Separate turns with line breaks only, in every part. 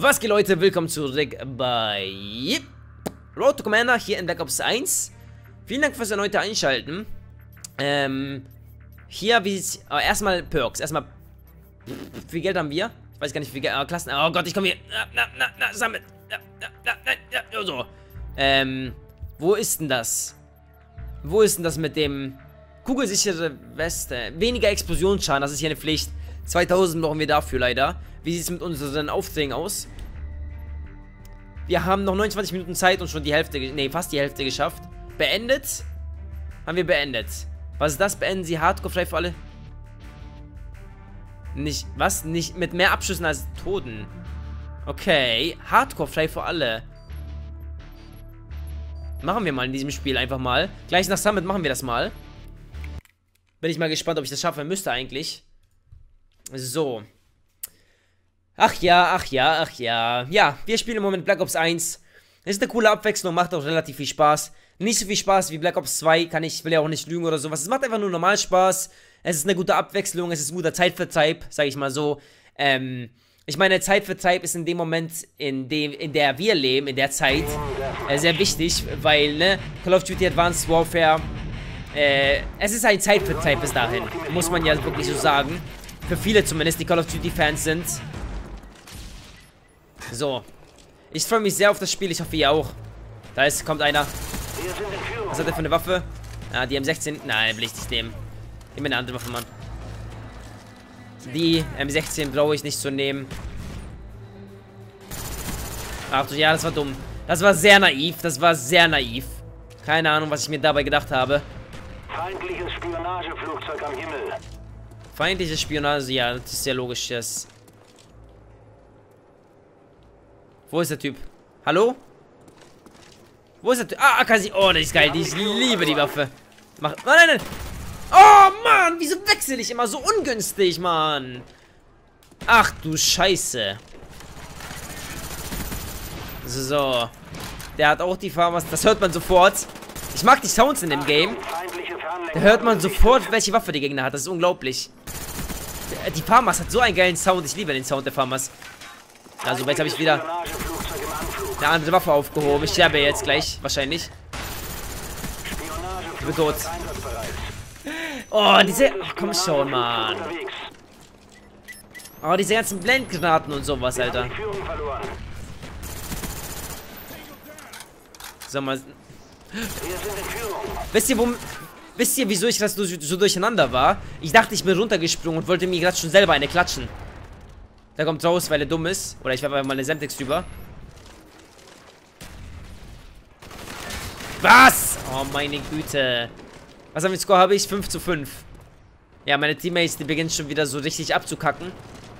Was geht, Leute? Willkommen zurück bei Road to Commander hier in Black Ops 1. Vielen Dank fürs erneute Einschalten. Hier, wie es... erstmal Perks. Erstmal... Wie viel Geld haben wir? Ich weiß gar nicht, wie viel Geld... Klassen... Oh Gott, ich komme hier... Sammelt... So. Wo ist denn das? Wo ist denn das mit dem... Kugelsichere Weste? Weniger Explosionsschaden, das ist hier eine Pflicht. 2000 brauchen wir dafür leider. Wie sieht es mit unseren Aufträgen aus? Wir haben noch 29 Minuten Zeit und schon die Hälfte, fast die Hälfte geschafft. Beendet? Haben wir beendet. Was ist das? Beenden Sie Hardcore frei für alle? Nicht, was? Nicht mit mehr Abschüssen als Toten. Okay, Hardcore frei für alle. Machen wir mal in diesem Spiel einfach mal. Gleich nach Summit machen wir das mal. Bin ich mal gespannt, ob ich das schaffe. Müsste eigentlich. So. Ach ja, ach ja, ach ja. Ja, wir spielen im Moment Black Ops 1. Ist eine coole Abwechslung, macht auch relativ viel Spaß. Nicht so viel Spaß wie Black Ops 2, will ja auch nicht lügen oder sowas. Es macht einfach nur normal Spaß. Es ist eine gute Abwechslung, es ist ein guter Zeitvertreib, sag ich mal so. Ich meine, Zeitvertreib ist in dem Moment, in der wir leben, in der Zeit, sehr wichtig, weil, ne, Call of Duty Advanced Warfare, es ist ein Zeitvertreib bis dahin, muss man ja wirklich so sagen. Für viele zumindest, die Call of Duty Fans sind. So. Ich freue mich sehr auf das Spiel, ich hoffe ihr auch. Da kommt einer. Was hat er für eine Waffe? Ah, die M16. Nein, will ich nicht nehmen. Nimm mir eine andere Waffe, Mann. Die M16 brauche ich nicht zu nehmen. Ach du, ja, das war dumm. Das war sehr naiv, das war sehr naiv. Keine Ahnung, was ich mir dabei gedacht habe.
Feindliches Spionageflugzeug am Himmel.
Feindliche Spionage, ja, das ist ja logisch. Das. Wo ist der Typ? Hallo? Wo ist der Typ? Ah, Akasi. Oh, das ist geil. Ich liebe die Waffe. Mach. Nein, nein, nein. Oh, Mann. Wieso wechsle ich immer so ungünstig, Mann? Ach, du Scheiße. So. Der hat auch die Farmers. Das hört man sofort. Ich mag die Sounds in dem Game. Da hört man sofort, welche Waffe die Gegner hat. Das ist unglaublich. Die Farmers hat so einen geilen Sound. Ich liebe den Sound der Farmers. Also, jetzt habe ich wieder eine andere Waffe aufgehoben. Ich sterbe jetzt gleich, wahrscheinlich. Ich bin tot. Oh, diese... Ach, komm schon, Mann. Oh, diese ganzen Blendgranaten und sowas, Alter. So, mal... Wisst ihr, wieso ich das so durcheinander war? Ich dachte, ich bin runtergesprungen und wollte mir gerade schon selber eine klatschen. Der kommt raus, weil er dumm ist. Oder ich werfe einfach mal eine Semtex drüber. Was? Oh, meine Güte. Was haben wir Score? Habe ich? 5:5. Ja, meine Teammates, die beginnen schon wieder so richtig abzukacken.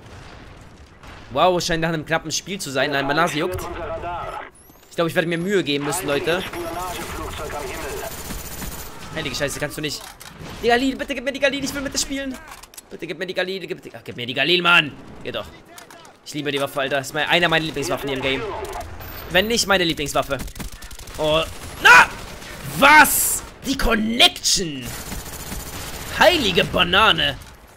Wow, scheint nach einem knappen Spiel zu sein. Nein, meine Nase juckt. Ich glaube, ich werde mir Mühe geben müssen, Leute. Heilige Scheiße, kannst du nicht. Die Galil, bitte gib mir die Galil, ich will mit dir spielen. Bitte gib mir die Galil, gib mir die Galil, Mann. Geht doch. Ich liebe die Waffe, Alter. Das ist einer meiner Lieblingswaffen hier im Game. Wenn nicht meine Lieblingswaffe. Oh. Na! Was? Die Connection. Heilige Banane.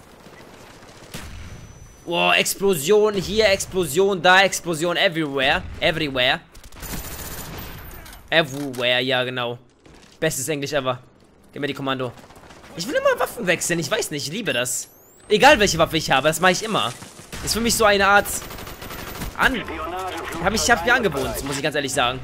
Oh, Explosion hier, Explosion da, Explosion everywhere. Everywhere. Everywhere, ja genau. Bestes Englisch ever. Gib mir die Kommando. Ich will immer Waffen wechseln, ich weiß nicht, ich liebe das. Egal welche Waffe ich habe, das mache ich immer. Ist für mich so eine Art... Ich hab mir angewohnt, muss ich ganz ehrlich sagen.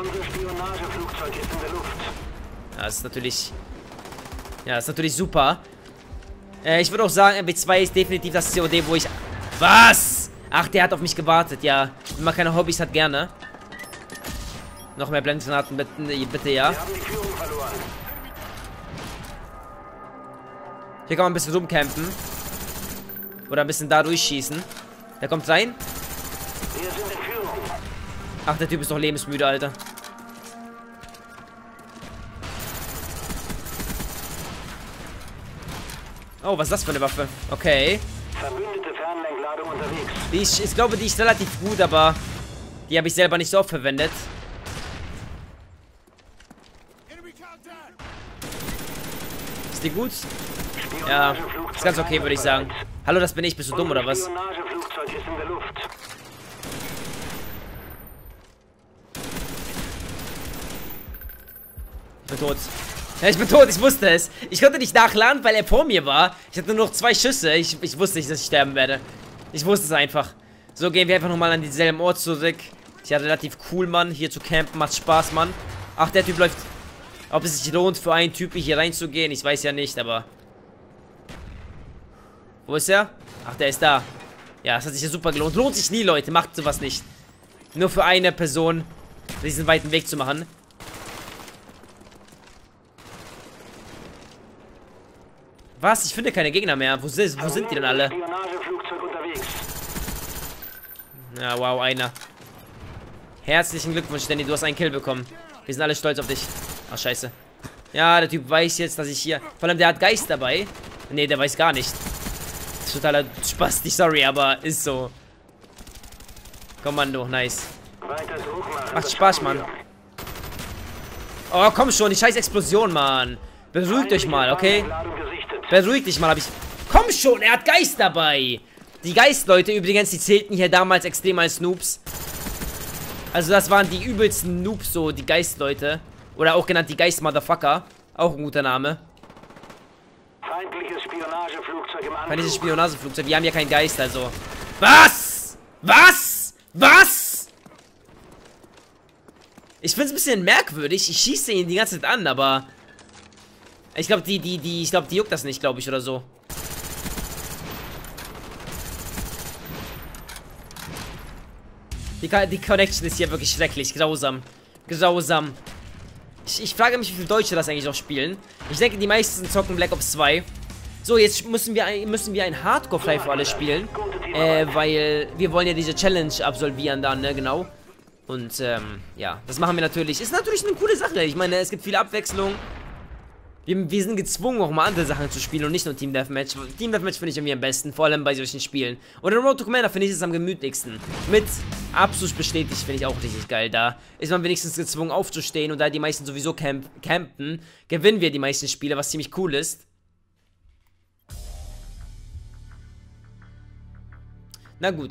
Ja, das ist natürlich... Ja, das ist natürlich super. Ich würde auch sagen, MW2 ist definitiv das COD, wo ich... Was? Ach, der hat auf mich gewartet, ja. Wenn man keine Hobbys hat, gerne. Noch mehr Blendgranaten, bitte, ja. Hier kann man ein bisschen rumcampen. Oder ein bisschen da durchschießen. Der kommt rein. Ach, der Typ ist doch lebensmüde, Alter. Oh, was ist das für eine Waffe? Okay. Ich glaube, die ist relativ gut, aber die habe ich selber nicht so oft verwendet. Ist die gut? Ja, ist ganz okay, würde ich sagen. Hallo, das bin ich. Bist du dumm oder was? bin tot. Ja, ich bin tot, ich wusste es. Ich konnte nicht nachladen, weil er vor mir war. Ich hatte nur noch 2 Schüsse. Ich wusste nicht, dass ich sterben werde. Ich wusste es einfach. So, gehen wir einfach nochmal an denselben Ort zurück. Ist ja relativ cool, Mann. Hier zu campen macht Spaß, Mann. Ach, der Typ läuft... Ob es sich lohnt, für einen Typen hier reinzugehen, ich weiß ja nicht, aber... Wo ist er? Ach, der ist da. Ja, das hat sich ja super gelohnt. Lohnt sich nie, Leute. Macht sowas nicht. Nur für eine Person diesen weiten Weg zu machen. Was? Ich finde keine Gegner mehr. Wo sind die denn alle? Ja, wow, einer. Herzlichen Glückwunsch, Danny. Du hast einen Kill bekommen. Wir sind alle stolz auf dich. Ach, scheiße. Ja, der Typ weiß jetzt, dass ich hier... Vor allem, der hat Geist dabei. Nee, der weiß gar nicht. Totaler Spaß, sorry, aber ist so. Kommando, nice. Macht Spaß, Mann. Oh, komm schon, die scheiß Explosion, Mann. Beruhigt euch mal, okay? Beruhigt dich mal, hab ich... Komm schon, er hat Geist dabei. Die Geistleute übrigens, die zählten hier damals extrem als Noobs. Also das waren die übelsten Noobs, so die Geistleute. Oder auch genannt die Geist-Motherfucker. Auch ein guter Name.
Feindliches Spionageflugzeug im Anflug.
Feindliches Spionageflugzeug. Wir haben ja keinen Geist, also. Was? Was? Was? Ich find's ein bisschen merkwürdig. Ich schieße ihn die ganze Zeit an, aber... Ich glaube, die juckt das nicht, glaube ich, oder so. Die Connection ist hier wirklich schrecklich. Grausam. Grausam. Ich frage mich, wie viele Deutsche das eigentlich noch spielen. Ich denke, die meisten zocken Black Ops 2. So, jetzt müssen wir ein Hardcore-Fly für alle spielen. Weil wir wollen ja diese Challenge absolvieren dann, ne, genau. Und, ja, das machen wir natürlich. Ist natürlich eine coole Sache. Ich meine, es gibt viele Abwechslung. Wir sind gezwungen, auch mal andere Sachen zu spielen und nicht nur Team Deathmatch. Team Deathmatch finde ich irgendwie am besten, vor allem bei solchen Spielen. Und in Road to Commander finde ich es am gemütlichsten. Mit Absus bestätigt finde ich auch richtig geil. Da ist man wenigstens gezwungen aufzustehen und da die meisten sowieso campen, gewinnen wir die meisten Spiele, was ziemlich cool ist. Na gut,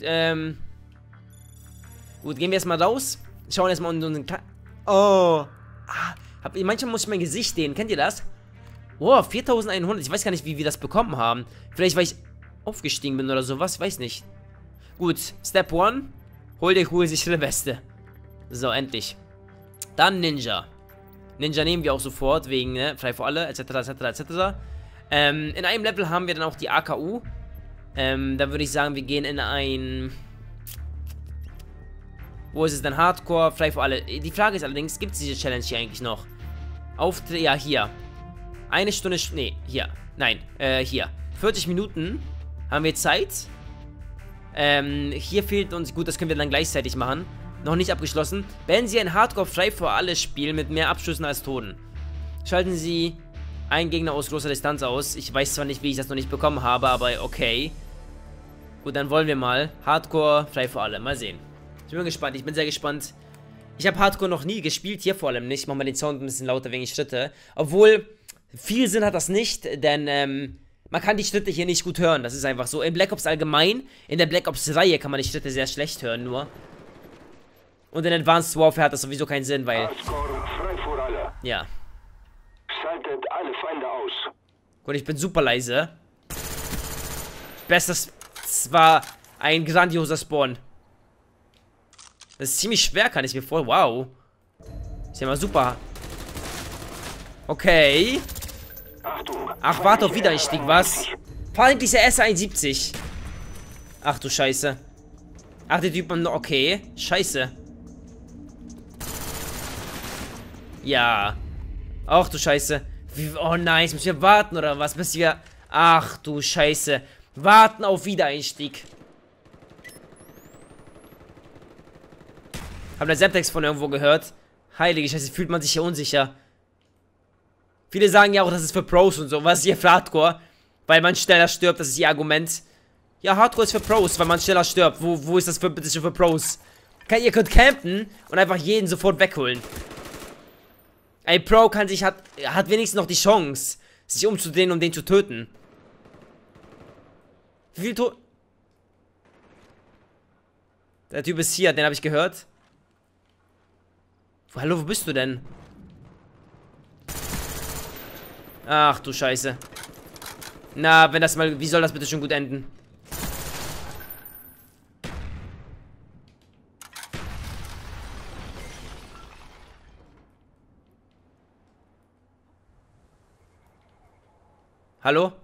gut, gehen wir erstmal raus. Schauen erstmal in unseren Oh. Manchmal muss ich mein Gesicht sehen. Kennt ihr das? Oh, 4100. Ich weiß gar nicht, wie wir das bekommen haben. Vielleicht, weil ich aufgestiegen bin oder sowas. Weiß nicht. Gut, Step 1. Hol dir sichere Weste. So, endlich. Dann Ninja. Ninja nehmen wir auch sofort, wegen, ne, frei für alle, etc., etc., etc. In einem Level haben wir dann auch die AKU. Da würde ich sagen, wir gehen in ein... Wo ist es denn? Hardcore, frei für alle. Die Frage ist allerdings, gibt es diese Challenge hier eigentlich noch? Ja, hier. Eine Stunde, nee, hier. Nein, hier. 40 Minuten haben wir Zeit. Hier fehlt uns, gut, das können wir dann gleichzeitig machen. Noch nicht abgeschlossen. Beenden Sie ein Hardcore frei für alle Spiel mit mehr Abschüssen als Toten. Schalten Sie einen Gegner aus großer Distanz aus. Ich weiß zwar nicht, wie ich das noch nicht bekommen habe, aber okay. Gut, dann wollen wir mal. Hardcore frei für alle. Mal sehen. Ich bin gespannt, ich bin sehr gespannt. Ich habe Hardcore noch nie gespielt, hier vor allem nicht. Ich mache mal den Sound ein bisschen lauter wegen Schritte. Obwohl, viel Sinn hat das nicht, denn man kann die Schritte hier nicht gut hören. Das ist einfach so. In Black Ops allgemein, in der Black Ops Reihe kann man die Schritte sehr schlecht hören nur. Und in Advanced Warfare hat das sowieso keinen Sinn, weil... Ja.
Schaltet alle Feinde aus.
Gut, ich bin super leise. Bestes... Das war ein grandioser Spawn. Das ist ziemlich schwer, kann ich mir vorstellen. Wow. Ist ja mal super. Okay. Ach, warte auf Wiedereinstieg, was? Feindlicher S71. Ach du Scheiße. Ach, der Typ, okay. Scheiße. Ja. Ach du Scheiße. Oh nein, jetzt müssen wir warten oder was? Bis wir... Ach du Scheiße. Warten auf Wiedereinstieg. Hab der Semtex von irgendwo gehört. Heilige Scheiße, fühlt man sich hier unsicher. Viele sagen ja auch, das ist für Pros und so. Was ist hier für Hardcore? Weil man schneller stirbt, das ist ihr Argument. Ja, Hardcore ist für Pros, weil man schneller stirbt. Wo ist das bitte für Pros? Ihr könnt campen und einfach jeden sofort wegholen. Ein Pro hat wenigstens noch die Chance, sich umzudrehen, um den zu töten. Wie viel Der Typ ist hier, den habe ich gehört. Hallo, wo bist du denn? Ach du Scheiße. Na, wenn das mal... Wie soll das bitte schon gut enden? Hallo?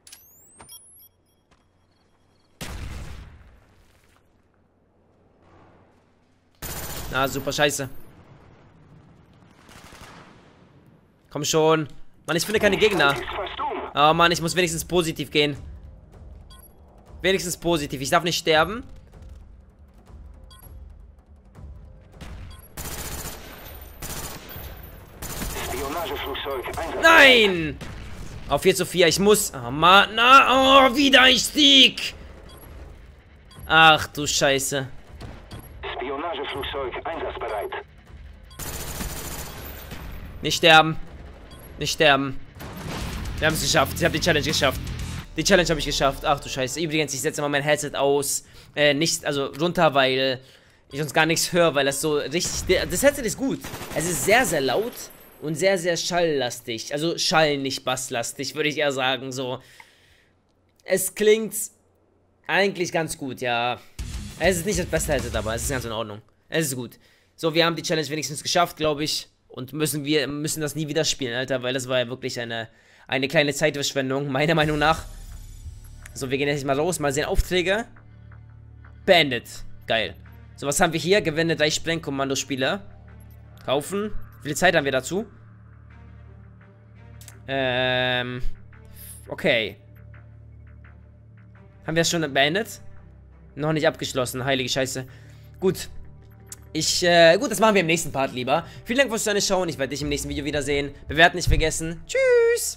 Na, super scheiße. Komm schon. Mann, ich finde keine Gegner. Oh Mann, ich muss wenigstens positiv gehen. Wenigstens positiv. Ich darf nicht sterben. Nein! Auf 4:4. Ich muss... Oh Mann. Na, oh, Wiedereinstieg. Ach du Scheiße.
Spionageflugzeug einsatzbereit.
Nicht sterben. Nicht sterben. Wir haben es geschafft. Ich habe die Challenge geschafft. Die Challenge habe ich geschafft. Ach du Scheiße. Übrigens, ich setze mal mein Headset aus. Nicht, also runter, weil ich sonst gar nichts höre, weil das so richtig... Das Headset ist gut. Es ist sehr, sehr laut und sehr, sehr schalllastig. Also Schall, nicht basslastig, würde ich eher sagen. So. Es klingt eigentlich ganz gut, ja. Es ist nicht das beste Headset, aber es ist ganz in Ordnung. Es ist gut. So, wir haben die Challenge wenigstens geschafft, glaube ich. Und müssen das nie wieder spielen, Alter, weil das war ja wirklich eine kleine Zeitverschwendung, meiner Meinung nach. So, wir gehen jetzt mal los, mal sehen, Aufträge. Beendet. Geil. So, was haben wir hier? Gewinne 3 Sprengkommandospieler. Kaufen. Wie viel Zeit haben wir dazu? Okay. Haben wir das schon beendet? Noch nicht abgeschlossen, heilige Scheiße. Gut. Gut, das machen wir im nächsten Part lieber. Vielen Dank fürs Schauen. Ich werde dich im nächsten Video wiedersehen. Bewerten nicht vergessen. Tschüss.